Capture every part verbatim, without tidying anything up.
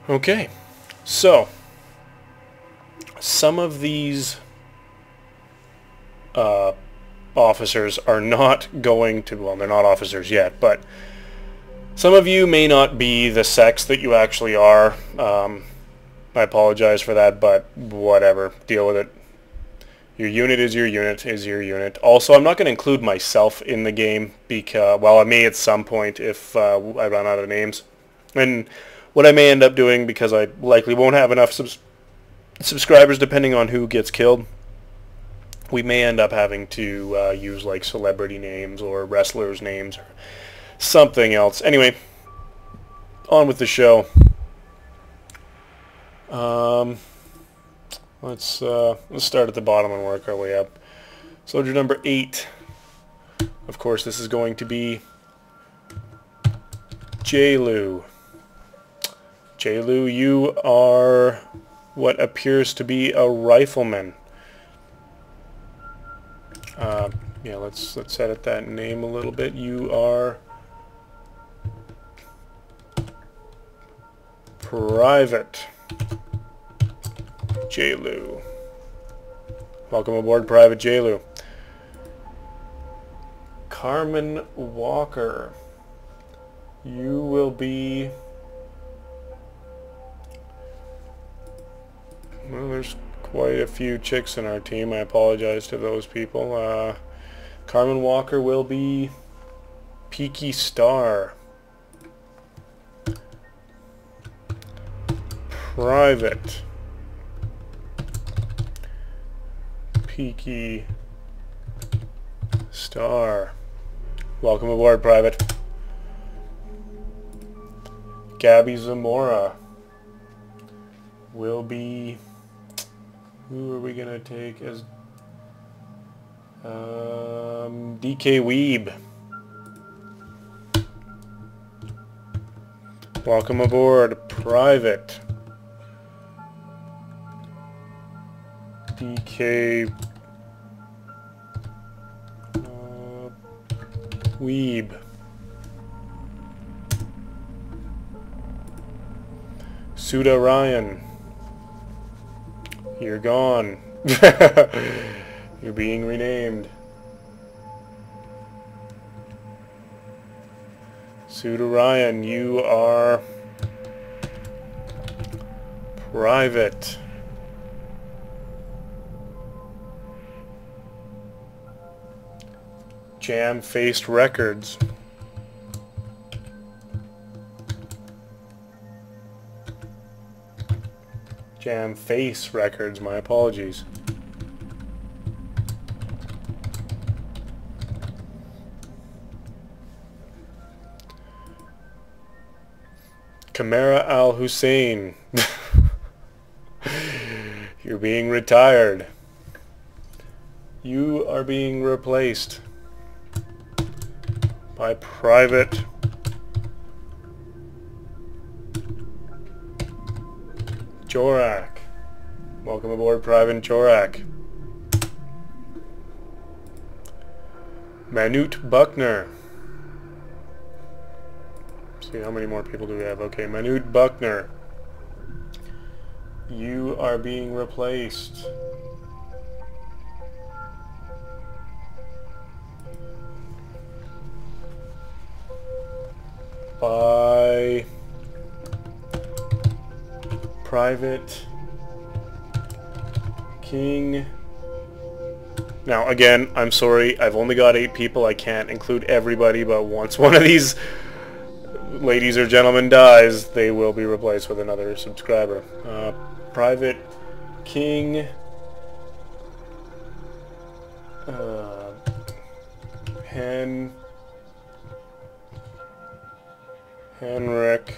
Okay, so some of these uh, officers are not going to, well, they're not officers yet, but some of you may not be the sex that you actually are. Um, I apologize for that, but whatever, deal with it. Your unit is your unit is your unit. Also, I'm not going to include myself in the game because, well, I may at some point if uh, I run out of names. And what I may end up doing, because I likely won't have enough subs subscribers depending on who gets killed, we may end up having to uh, use like celebrity names or wrestlers' names or something else. Anyway, on with the show. Um, let's uh, let's start at the bottom and work our way up. Soldier number eight. Of course, this is going to be J-Lu. J-Lu, you are what appears to be a rifleman. Uh, yeah, let's let's edit that name a little bit. You are Private J-Lu. Welcome aboard, Private J-Lu. Carmen Walker. You will be... Well, there's quite a few chicks in our team. I apologize to those people. Uh, Carmen Walker will be Peaky Star. Private Peaky Star. Welcome aboard, Private. Gabby Zamora will be... Who are we going to take as... Um, D K Weeb. Welcome aboard, Private D K uh, Weeb. Suda Ryan. You're gone. You're being renamed. Suda Ryan, you are Private Jam-Faced Records. Jam-Face Records, my apologies. Kamara Al Hussein. You're being retired. You are being replaced by Private Jorak. Welcome aboard, Private Jorak. Manute Buckner. See, how many more people do we have? Okay, Manute Buckner. You are being replaced by Private King. Now, again, I'm sorry, I've only got eight people. I can't include everybody, but once one of these ladies or gentlemen dies, they will be replaced with another subscriber. Uh, Private King uh, Hen Henrik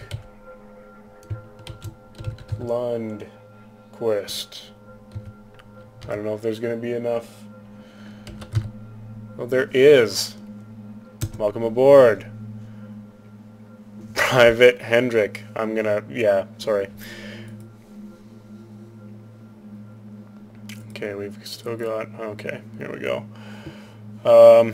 Lundquist. I don't know if there's going to be enough. Well, there is. Welcome aboard, Private Hendrik. I'm gonna, yeah, sorry. Okay, we've still got, okay, here we go. Um,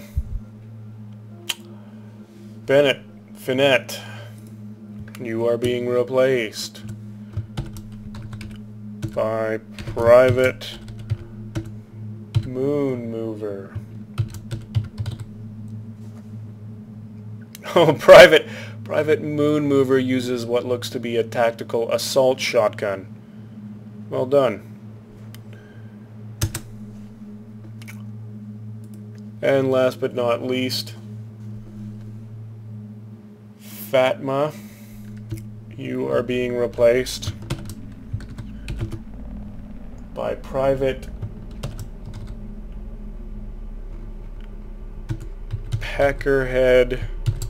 Bennett Finette, you are being replaced by private moon mover. Oh, private private moon mover uses what looks to be a tactical assault shotgun. Well done. And last but not least, Fatma, you are being replaced by private Peckerhead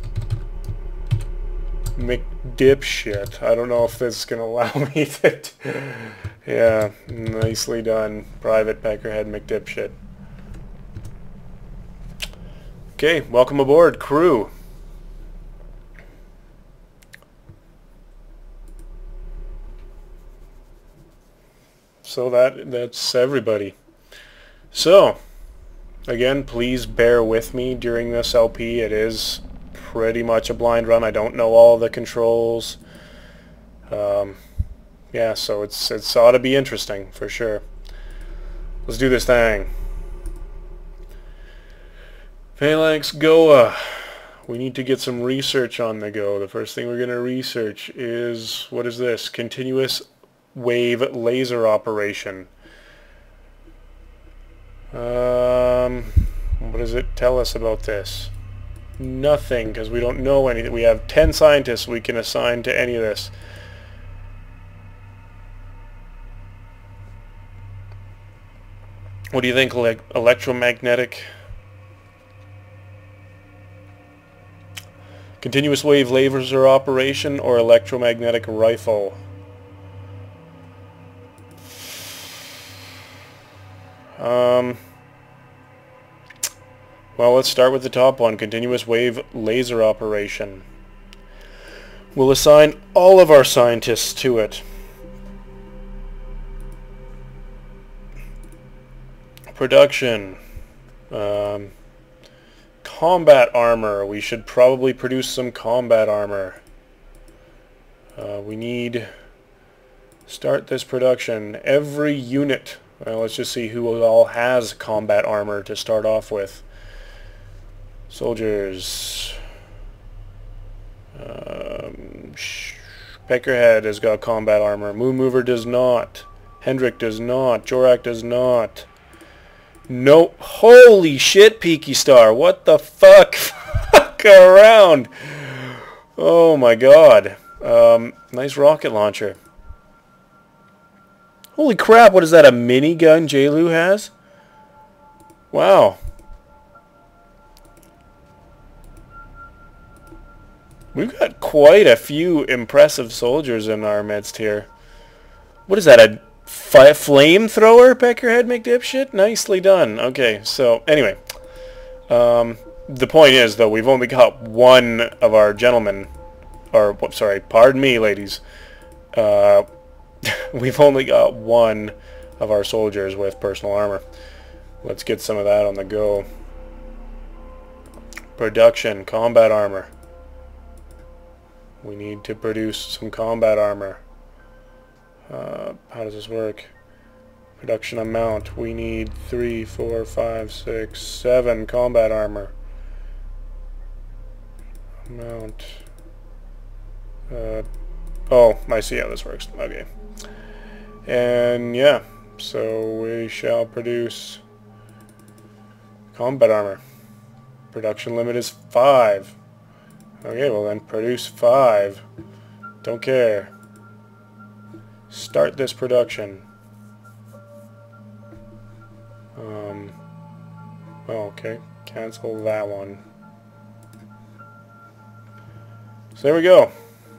McDipshit. I don't know if this is going to allow me to... Yeah, nicely done. Private Peckerhead McDipshit. Okay, welcome aboard, crew. So that that's everybody. So, again, please bear with me during this L P. It is pretty much a blind run. I don't know all the controls. Um, yeah, so it's it's ought to be interesting for sure. Let's do this thing. Phalanx Goa. We need to get some research on the go. The first thing we're going to research is, what is this? Continuous wave laser operation. Um, what does it tell us about this? Nothing, because we don't know anything. We have ten scientists we can assign to any of this. What do you think, like electromagnetic? Continuous wave laser operation or electromagnetic rifle? Um, well, let's start with the top one. Continuous wave laser operation. We'll assign all of our scientists to it. Production. Um, combat armor. We should probably produce some combat armor. Uh, we need... Start this production. Every unit... Well, let's just see who all has combat armor to start off with. Soldiers. Um, Peckerhead has got combat armor. Moon Mover does not. Hendrik does not. Jorak does not. No. Holy shit, Peaky Star. What the fuck? Fuck around. Oh my god. Um, nice rocket launcher. Holy crap, what is that, a minigun J-Lu has? Wow. We've got quite a few impressive soldiers in our midst here. What is that, a flamethrower, Peckerhead McDipshit? Nicely done. Okay, so anyway. Um, the point is, though, we've only got one of our gentlemen, or, sorry, pardon me, ladies, uh... we've only got one of our soldiers with personal armor. Let's get some of that on the go. Production, combat armor. We need to produce some combat armor. Uh, how does this work? Production amount. We need three, four, five, six, seven combat armor. Amount. Uh, oh, I see how this works. Okay. And yeah, so we shall produce combat armor. Production limit is five. Okay, well then produce five. Don't care. Start this production. Um, oh, okay. Cancel that one. So there we go.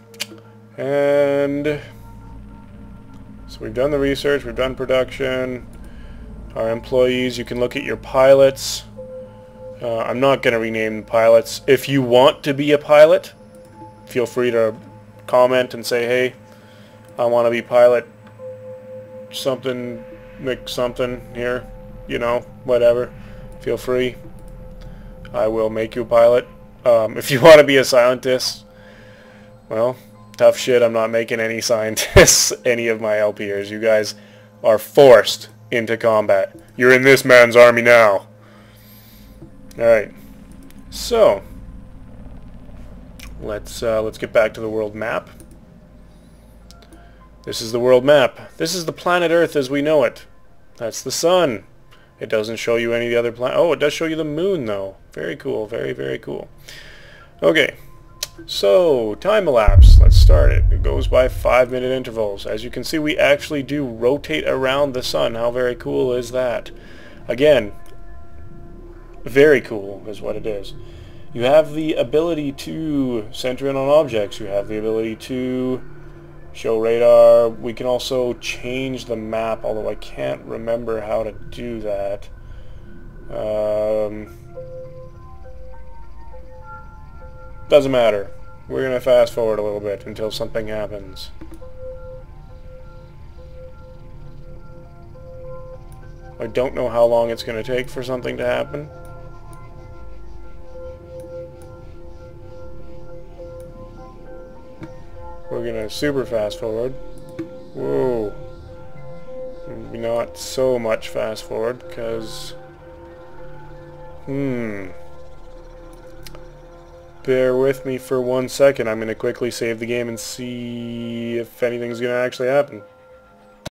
And... So we've done the research, we've done production, our employees, you can look at your pilots. Uh, I'm not going to rename the pilots. If you want to be a pilot, feel free to comment and say, hey, I want to be pilot something, make something here, you know, whatever. Feel free. I will make you a pilot. Um, if you want to be a scientist, well... Tough shit, I'm not making any scientists any of my LPers. You guys are forced into combat. You're in this man's army now. Alright. So, let's, uh, let's get back to the world map. This is the world map. This is the planet Earth as we know it. That's the sun. It doesn't show you any of the other planets. Oh, it does show you the moon, though. Very cool. Very, very cool. Okay. So, time elapse. Let's start it. It goes by five minute intervals. As you can see, we actually do rotate around the sun. How very cool is that? Again, very cool is what it is. You have the ability to center in on objects. You have the ability to show radar. We can also change the map, although I can't remember how to do that. Um, doesn't matter. We're going to fast forward a little bit until something happens. I don't know how long it's going to take for something to happen. We're gonna super fast forward. Whoa. Maybe not so much fast forward, because... Hmm. Bear with me for one second. I'm gonna quickly save the game and see if anything's gonna actually happen.